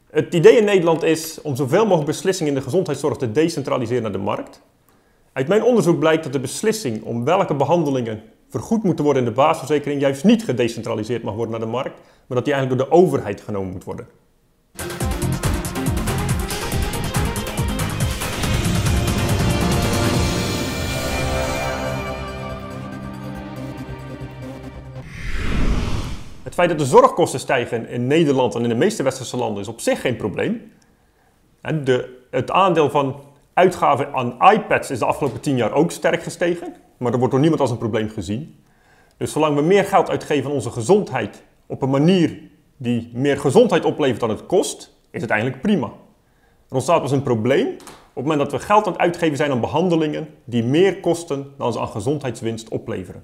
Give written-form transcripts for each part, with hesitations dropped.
Het idee in Nederland is om zoveel mogelijk beslissingen in de gezondheidszorg te decentraliseren naar de markt. Uit mijn onderzoek blijkt dat de beslissing om welke behandelingen vergoed moeten worden in de basisverzekering juist niet gedecentraliseerd mag worden naar de markt, maar dat die eigenlijk door de overheid genomen moet worden. Het feit dat de zorgkosten stijgen in Nederland en in de meeste westerse landen is op zich geen probleem. Het aandeel van uitgaven aan iPads is de afgelopen 10 jaar ook sterk gestegen, maar dat wordt door niemand als een probleem gezien. Dus zolang we meer geld uitgeven aan onze gezondheid op een manier die meer gezondheid oplevert dan het kost, is het eigenlijk prima. Er ontstaat dus een probleem op het moment dat we geld aan het uitgeven zijn aan behandelingen die meer kosten dan ze aan gezondheidswinst opleveren.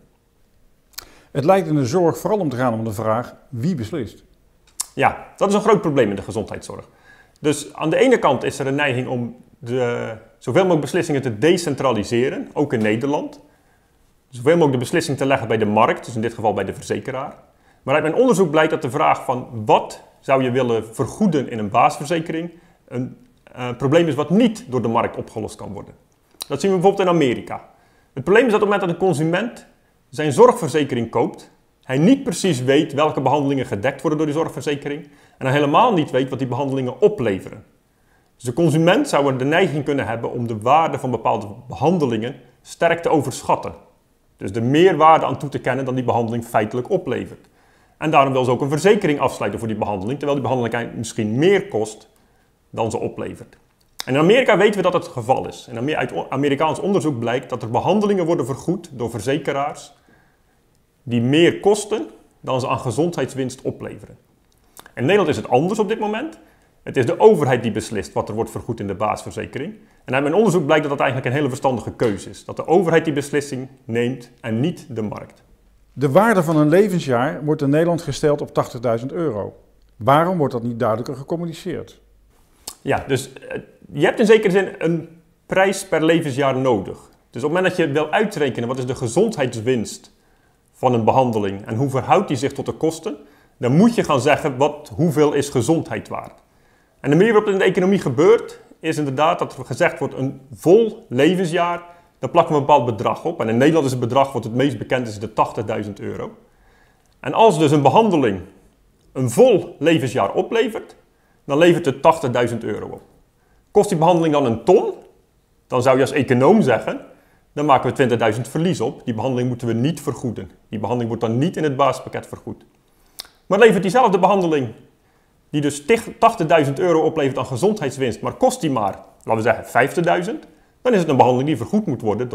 Het lijkt in de zorg vooral om te gaan om de vraag wie beslist. Ja, dat is een groot probleem in de gezondheidszorg. Dus aan de ene kant is er een neiging om zoveel mogelijk beslissingen te decentraliseren, ook in Nederland. Zoveel mogelijk de beslissing te leggen bij de markt, dus in dit geval bij de verzekeraar. Maar uit mijn onderzoek blijkt dat de vraag van wat zou je willen vergoeden in een basisverzekering een probleem is wat niet door de markt opgelost kan worden. Dat zien we bijvoorbeeld in Amerika. Het probleem is dat op het moment dat een consument zijn zorgverzekering koopt, hij niet precies weet welke behandelingen gedekt worden door die zorgverzekering en hij helemaal niet weet wat die behandelingen opleveren. Dus de consument zou de neiging kunnen hebben om de waarde van bepaalde behandelingen sterk te overschatten. Dus er meer waarde aan toe te kennen dan die behandeling feitelijk oplevert. En daarom wil ze ook een verzekering afsluiten voor die behandeling, terwijl die behandeling misschien meer kost dan ze oplevert. En in Amerika weten we dat het geval is. En uit Amerikaans onderzoek blijkt dat er behandelingen worden vergoed door verzekeraars die meer kosten dan ze aan gezondheidswinst opleveren. In Nederland is het anders op dit moment. Het is de overheid die beslist wat er wordt vergoed in de basisverzekering. En uit mijn onderzoek blijkt dat dat eigenlijk een hele verstandige keuze is. Dat de overheid die beslissing neemt en niet de markt. De waarde van een levensjaar wordt in Nederland gesteld op €80.000. Waarom wordt dat niet duidelijker gecommuniceerd? Ja, dus je hebt in zekere zin een prijs per levensjaar nodig. Dus op het moment dat je wil uitrekenen wat is de gezondheidswinst van een behandeling en hoe verhoudt die zich tot de kosten, dan moet je gaan zeggen hoeveel is gezondheid waard. En de manier waarop het in de economie gebeurt, is inderdaad dat er gezegd wordt een vol levensjaar, daar plakken we een bepaald bedrag op. En in Nederland is het bedrag wat het meest bekend is de €80.000. En als dus een behandeling een vol levensjaar oplevert, dan levert het €80.000 op. Kost die behandeling dan een ton, dan zou je als econoom zeggen, dan maken we €20.000 verlies op. Die behandeling moeten we niet vergoeden. Die behandeling wordt dan niet in het basispakket vergoed. Maar levert diezelfde behandeling, die dus €80.000 oplevert aan gezondheidswinst, maar kost die maar, laten we zeggen, €50.000, dan is het een behandeling die vergoed moet worden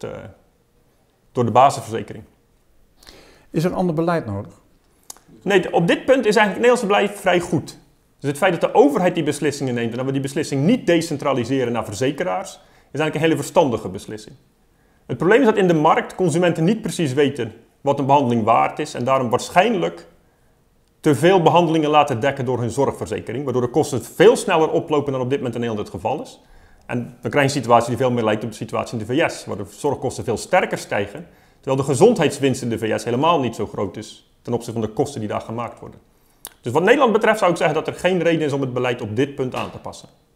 door de basisverzekering. Is er een ander beleid nodig? Nee, op dit punt is eigenlijk het Nederlandse beleid vrij goed. Dus het feit dat de overheid die beslissingen neemt en dat we die beslissing niet decentraliseren naar verzekeraars, is eigenlijk een hele verstandige beslissing. Het probleem is dat in de markt consumenten niet precies weten wat een behandeling waard is en daarom waarschijnlijk te veel behandelingen laten dekken door hun zorgverzekering, waardoor de kosten veel sneller oplopen dan op dit moment in Nederland het geval is. En dan krijg je een situatie die veel meer lijkt op de situatie in de VS, waar de zorgkosten veel sterker stijgen, terwijl de gezondheidswinst in de VS helemaal niet zo groot is ten opzichte van de kosten die daar gemaakt worden. Dus wat Nederland betreft zou ik zeggen dat er geen reden is om het beleid op dit punt aan te passen.